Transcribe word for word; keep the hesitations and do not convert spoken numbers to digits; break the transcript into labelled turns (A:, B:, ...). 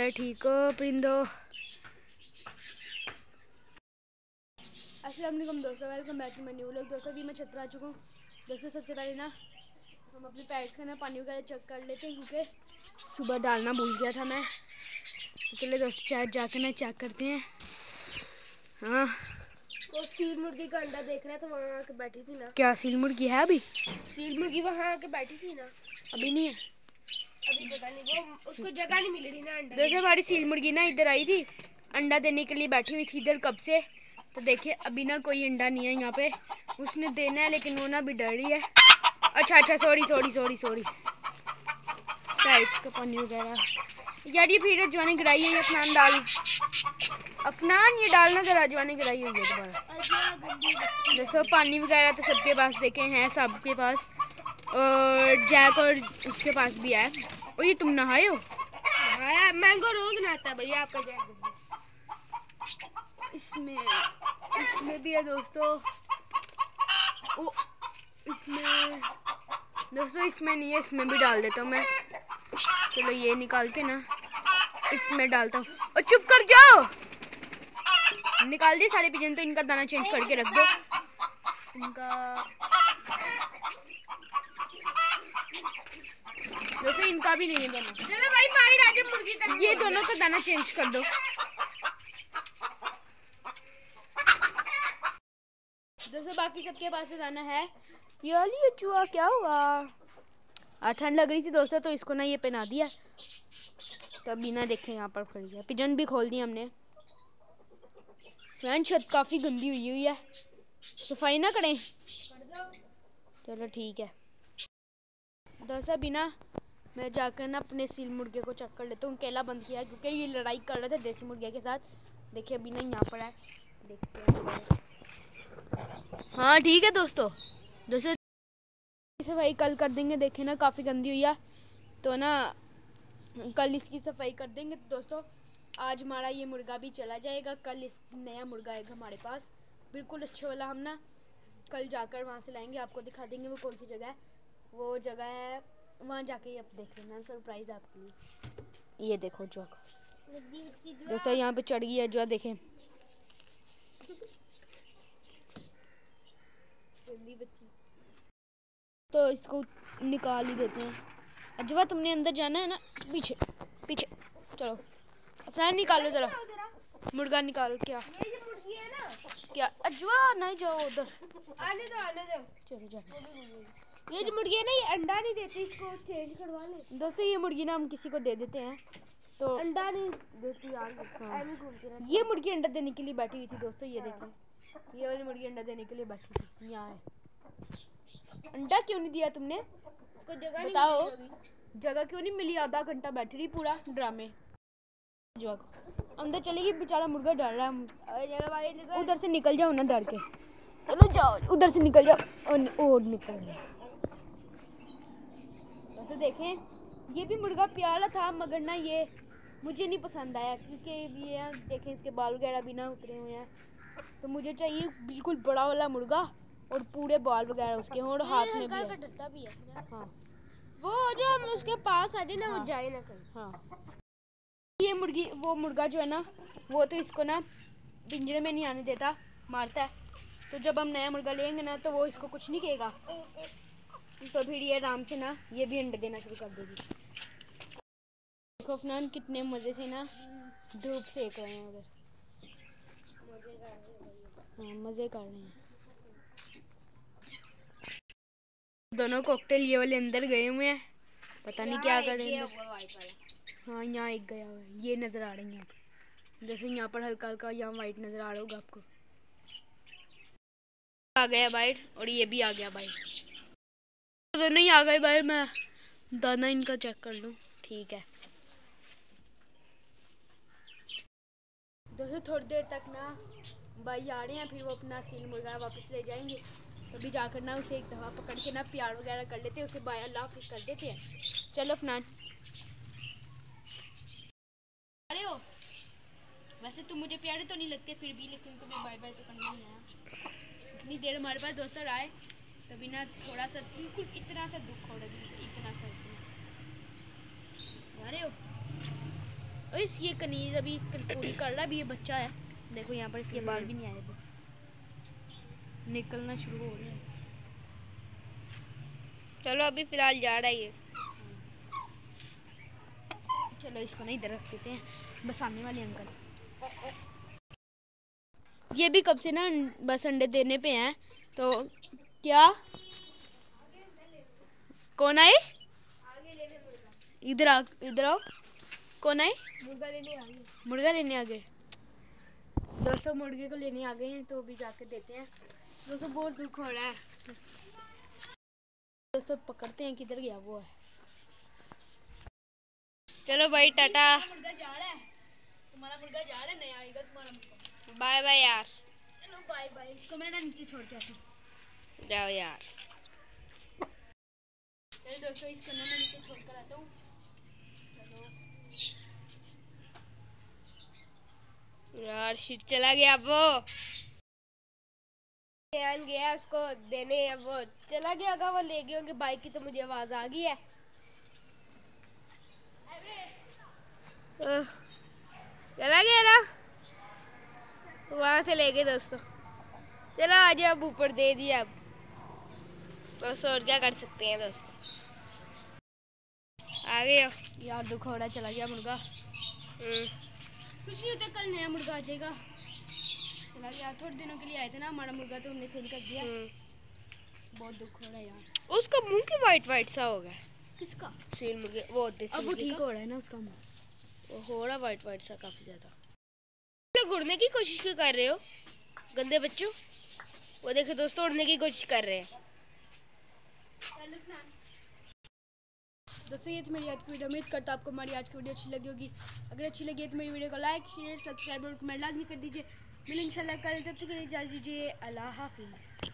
A: है? ठीक हो परिंदो? अस्सलाम वालेकुम दोस्तों, welcome back to my new vlog. दोस्तों अभी मैं छत पर आ चुका हूँ। दोस्तों सबसे पहले ना हम अपने पैड्स का ना पानी वगैरह चेक कर लेते हैं, क्योंकि सुबह डालना भूल गया था मैं। तो चलिए दोस्तों चाहे जाके ना चेक करते हैं। हाँ,
B: वो सील मुर्गी का अंडा देख रहा था, वहाँ आके बैठी थी ना।
A: क्या सील मुर्गी है? अभी
B: सील मुर्गी वहाँ आके बैठी थी ना।
A: अभी नहीं है,
B: अभी पता नहीं, वो उसको जगह नहीं मिल रही ना अंडा।
A: दोस्तों हमारी सील मुर्गी ना इधर आई थी, अंडा देने के लिए बैठी हुई थी इधर कब से। तो देखिए अभी ना कोई अंडा नहीं है यहाँ पे, उसने देना है लेकिन वो ना अभी डर रही है। अच्छा अच्छा sorry sorry sorry sorry pads का पानी वगैरह यार, ये फिर अजवानी गिराई है, ये अफनान डाल अफनान ये डालना जरा, अजवानी गिराई हुई है दोबारा। दोस्तों पानी वगैरह तो सबके पास देखे हैं, सबके पास, और जैक और उसके पास भी है। और ये तुम नहाए हो?
B: नहाया, मैंगो रोज नहाता है भैया आपका जैक।
A: इसमें इसमें भी है दोस्तों। ओ, इसमें दोस्तों इसमें नहीं है, इसमें भी डाल देता हूँ मैं। चलो ये निकाल के ना इसमें डालता हूँ। और चुप कर जाओ, निकाल दिए सारे पिजन, तो इनका दाना चेंज करके रख दो इनका। दोस्तों इनका भी नहीं है दाना।
B: चलो भाई बाहर आ जाओ, मुर्गी तक
A: ये दोनों का दाना चेंज कर दो। दोस्तों बाकी सबके पास दाना है। यार ये चूहा क्या हुआ? आज ठंड लग रही थी दोस्तों, तो इसको ना ये पहना दिया। तो अभी ना देखें यहाँ पर खड़ी है, पिजन भी खोल दी हमने। फ्रेंड छत काफी गंदी हुई हुई है, सफाई ना करें? चलो ठीक है दोस्तों, अभी ना मैं जाकर ना अपने सील मुर्गे को चेक कर लेता हूँ। केला बंद किया है क्योंकि ये लड़ाई कर रहे थे देसी मुर्गे के साथ। देखिए अभी ना यहाँ पर है, देखते हैं। हाँ ठीक है दोस्तों, दोस्तों सफाई कल कर देंगे। देखे ना काफी गंदी हुई है, तो ना कल इसकी सफाई कर देंगे। तो दोस्तों आज हमारा ये मुर्गा भी चला जाएगा, कल इस नया मुर्गा आएगा हमारे पास, बिल्कुल अच्छा वाला। हम ना कल जाकर वहाँ से लाएंगे, आपको दिखा देंगे वो कौन सी जगह है। वो जगह है वहाँ जाके आप देख लेना, सरप्राइज आपके लिए। ये देखो जो दोस्तों यहाँ पे चढ़ गई है जो, देखें बच्ची। तो इसको निकाल ही देते हैं। अजवा तुमने अंदर जाना है ना, पीछे पीछे चलो। अफरान निकालो जरा, मुर्गा निकालो। क्या
B: ये जो मुर्गी है ना,
A: क्या अजवा नहीं जाओ उधर,
B: आने दो आने दो।
A: चलो जाओ।
B: ये जो मुर्गी है ना, ये अंडा नहीं देती, इसको चेंज करवा ले।
A: दोस्तों ये मुर्गी ना हम किसी को दे देते हैं, तो
B: अंडा नहीं देती यार।
A: हाँ।
B: ऐਵੇਂ घूमती रहती
A: ये मुर्गी अंडा देने के लिए बैठी हुई थी दोस्तों, ये देखें ये वाली मुर्गी अंडा देने के लिए बैठी थी। यहाँ है, अंडा क्यों नहीं दिया तुमने?
B: उसको जगह
A: बताओ,
B: नहीं मिली।
A: जगह क्यों नहीं मिली? आधा घंटा बैठी रही पूरा ड्रामे। अंदर चलेगी, बेचारा मुर्गा डर रहा है। उधर से निकल जाओ ना डर के, चलो जाओ उधर से निकल जाओ। और, और निकल गया। वैसे देखें ये भी मुर्गा प्यारा था, मगर ना ये मुझे नहीं पसंद आया, क्योंकि ये देखें इसके बाल वगैरह भी ना उतरे हुए हैं। तो मुझे चाहिए बिल्कुल बड़ा वाला मुर्गा, और पूरे बाल वगैरह उसके हों, और हाथ में भी है।
B: डरता भी है।
A: हाँ
B: वो जो हम उसके पास आ जाए ना,
A: हाँ।
B: वो जाए ना कहीं।
A: हाँ ये मुर्गी, वो मुर्गा जो है ना, वो तो इसको ना पिंजरे में नहीं आने देता, मारता है। तो जब हम नया मुर्गा लेंगे ना, तो वो इसको कुछ नहीं कहेगा, तो फिर ये आराम से ना ये भी अंडे देना शुरू कर देगी। देखो अफनान कितने मजे से ना धूप सेक रहे हैं उधर। हाँ मजे कर रहे हैं दोनों। कॉकटेल ये वाले अंदर गए हुए हैं, पता नहीं क्या कर रहे हैं। हाँ यहाँ एक गया हुआ है, ये नजर आ रही है आप, जैसे यहाँ पर हल्का हल्का यहाँ वाइट नजर आ रहा होगा आपको। आ गया वाइट, और ये भी आ गया वाइट, दोनों ही आ गए वाइट। मैं दाना इनका चेक कर लूँ, ठीक है दोस्तों। थोड़ी देर तक ना भाई आ रहे हैं, फिर वो अपना सील मुर्गा वापस ले जाएंगे। तभी जाकर ना उसे एक दफा पकड़ के ना प्यार वगैरह कर लेते हैं, उसे बाय अल्लाह हाफिज़ कर देते हैं। चलो अफनान, अरे हो वैसे तुम मुझे प्यारे तो नहीं लगते फिर भी, लेकिन तुम्हें बाय बाय तो करना ही है। इतनी देर हमारे पास दोस्त आए, तभी ना थोड़ा सा बिल्कुल इतना सा दुख हो रहा है, इतना सा इतना। अरे हो और इस ये कनीज अभी पूरी कर रहा है, अभी ये बच्चा है। देखो यहाँ पर इसके बाल भी नहीं आए अभी, निकलना शुरू हो रहे हैं।
B: चलो अभी फिलहाल जा रहा है ये।
A: चलो इसको नहीं इधर रख देते हैं, बस सामने वाले अंकल। ये भी कब से ना बस अंडे देने पे हैं। तो क्या कौन आए? इधर आ, इधर आओ। कौन आए?
B: मुर्गा लेने आ गए।
A: मुर्गा लेने आ गए दोस्तों, मुर्गे को लेने आ गए हैं, तो अभी जाकर देते हैं। दोस्तों बहुत दुख हो रहा है। दोस्तों पकड़ते हैं, किधर गया वो है।
B: चलो भाई टाटा,
A: मुर्गा जा रहा है, तुम्हारा मुर्गा जा रहा है, नहीं आएगा तुम्हारा मुर्गा।
B: बाय बाय यार।
A: चलो बाय बाय, इसको मैं ना नीचे छोड़ के आता हूँ।
B: जाओ यार।
A: चलो दोस्तों इसको ना मैं नीचे छोड़ कर आता हूँ। चलो
B: यार शिट चला गया वो, ध्यान गया उसको देने, वो चला गया होगा, वो ले गए होंगे बाइक की, तो मुझे आवाज आ गई है। ओह, चला गया ना, वहां से ले गए दोस्तों। चलो आज अब ऊपर दे दिया, अब बस और क्या कर सकते हैं दोस्तों। आ गए हो
A: यार दुख हो रहा है, चला गया मुर्गा।
B: हम्म,
A: कुछ नहीं होता, कल नया मुर्गा आ जाएगा। चला गया, थोड़े दिनों के लिए आए थे ना, हमारा मुर्गा तो हमने सेल कर दिया।
B: हम्म।
A: बहुत दुख हो रहा है यार।
B: उसका मुंह क्यों वाइट वाइट सा हो गया?
A: किसका?
B: सील मुर्गे, वो देसी
A: अब वो
B: मुर्गे
A: ठीक
B: का?
A: हो रहा है ना उसका मुंह।
B: वो हो रहा वाइट वाइट सा काफी ज्यादा। लोग उड़ने की कोशिश क्यों कर रहे हो गंदे बच्चों? वो देखो दोस्तों उड़ने की कोशिश कर रहे हैं।
A: दोस्तों ये तो मेरी आज की वीडियो, उम्मीद करता हूं आपको हमारी आज की वीडियो अच्छी लगी होगी। अगर अच्छी लगी है तो मेरी वीडियो को लाइक शेयर सब्सक्राइब और कमेंट लाजमी कर दीजिए। मिलेंगे इंशाल्लाह कल, तब तक के लिए इजाज़त दीजिए। अल्लाह हाफिज़।